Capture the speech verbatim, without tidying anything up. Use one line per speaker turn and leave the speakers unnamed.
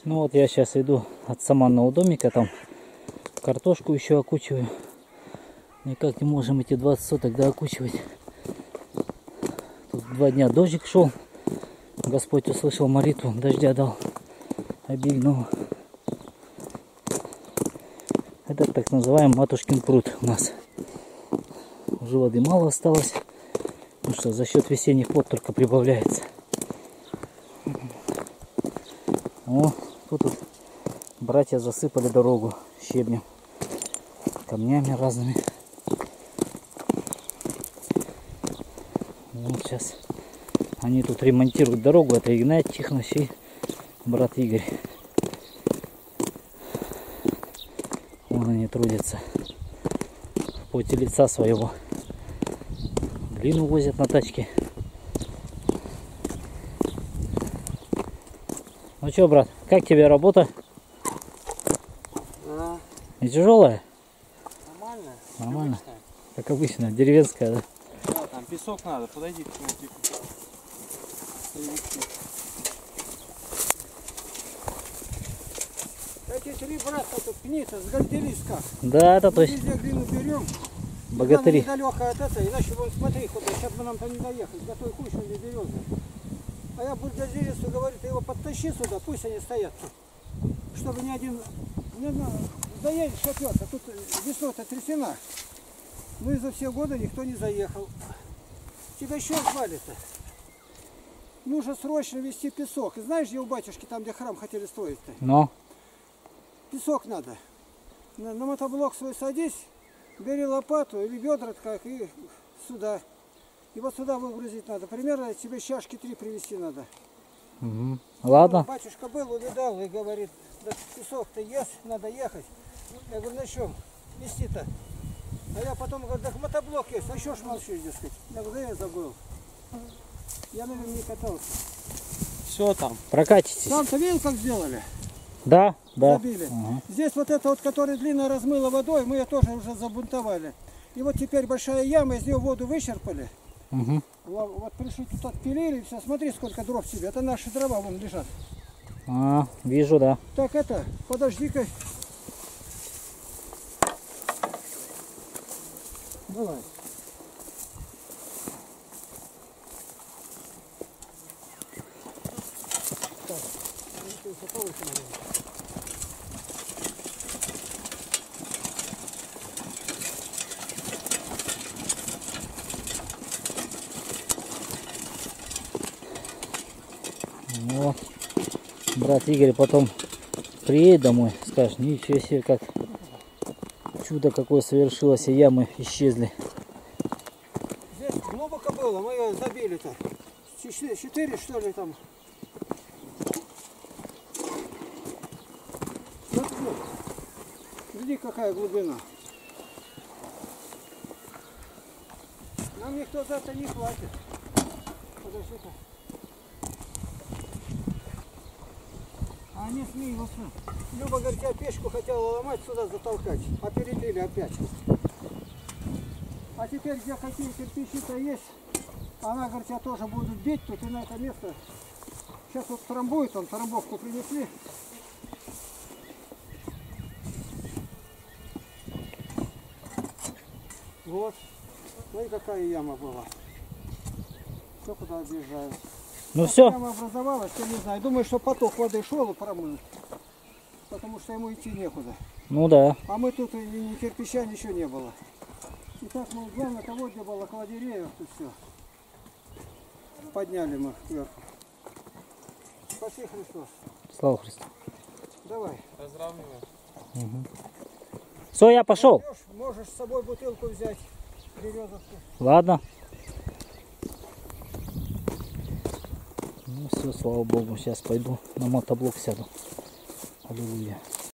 Ну вот я сейчас иду от саманного домика, там картошку еще окучиваю. Никак не можем эти двадцать соток доокучивать. Тут два дня дождик шел. Господь услышал молитву, дождя дал обильного. Это так называемый матушкин пруд у нас. Уже воды мало осталось. Ну что, за счет весенних вод только прибавляется. О, тут вот братья засыпали дорогу щебнем, камнями разными. Вот сейчас они тут ремонтируют дорогу. Это Игнат Тихонович и брат Игорь. Вон они трудятся в поте лица своего. Глину возят на тачке. Ну что, брат, как тебе работа?
А,
Не тяжелая?
нормально.
Нормально.
Привычная.
Как обычно, деревенская, да?
Да, там песок надо, подойди к нему тихо. Эти три брата тут пни-то сгордились как.
Да, это
Мы
точно.
везде глину берем.
Богатыри.
Недалеко от этого, иначе вон смотри, куда, сейчас бы нам там не доехать. Готовь хуй, что не березы. А я бульдозерицу говорю, ты его подтащи сюда, пусть они стоят тут. Чтобы ни один не, ну, заедет, шатется. Тут весной-то трясена. Ну и за все годы никто не заехал. Тебя еще звали-то? Нужно срочно везти песок. И знаешь, где у батюшки, там где храм хотели строить-то?
Ну,
Песок надо. На, на мотоблок свой садись, бери лопату или ведра как и сюда. И вот сюда выгрузить надо. Примерно тебе чашки три привезти надо.
угу. Ладно.
Ну, батюшка был, увидал и говорит, да песок-то есть, надо ехать. Я говорю, на чем везти-то? А я потом говорю, да мотоблок есть, а еще ж молчу, дескать. Я говорю, да я забыл. Я, наверное, не катался.
Все там.
Прокатитесь.
Там-то видел, как сделали?
Да, да.
Забили.
Ага.
Здесь вот это вот, которое длинно размыло водой, мы ее тоже уже забунтовали. И вот теперь большая яма, из нее воду вычерпали.
Угу.
Вот пришли тут отпилили, все, смотри, сколько дров себе. Это наши дрова вон лежат.
А, вижу, да.
Так, это, подожди-ка. Давай. Так, повыше надо.
Вот. Брат Игорь потом приедет домой, скажет, ничего себе, как чудо какое совершилось, и ямы исчезли.
Здесь глубоко было, мы ее забили-то. Четыре, четыре, что ли, там. Вот, вот. Гляди, какая глубина. Нам никто за это не хватит. Подожди-ка. А они смеются. Люба, говорит, я печку хотела ломать, сюда затолкать, а перебили опять. А теперь, где какие кирпичи-то есть, она, говорит, я тоже буду бить тут и на это место. Сейчас вот трамбует, он трамбовку принесли. Вот. Ну и какая яма была. Все куда объезжают.
Ну все.
Яма образовалась, я не знаю. Думаю, что поток воды шел и промыл. Потому что ему идти некуда.
Ну да.
А мы тут и ни кирпича, ничего не было. И так мы главное того, где было кладереев, тут все. Подняли мы кверху. Спаси Христос.
Слава Христу.
Давай.
Поздравляю.
Угу. Все, я пошел.
Пойдешь, можешь с собой бутылку взять. Березовку.
Ладно. Ну все, слава Богу, сейчас пойду на мотоблок сяду. Аллилуйя.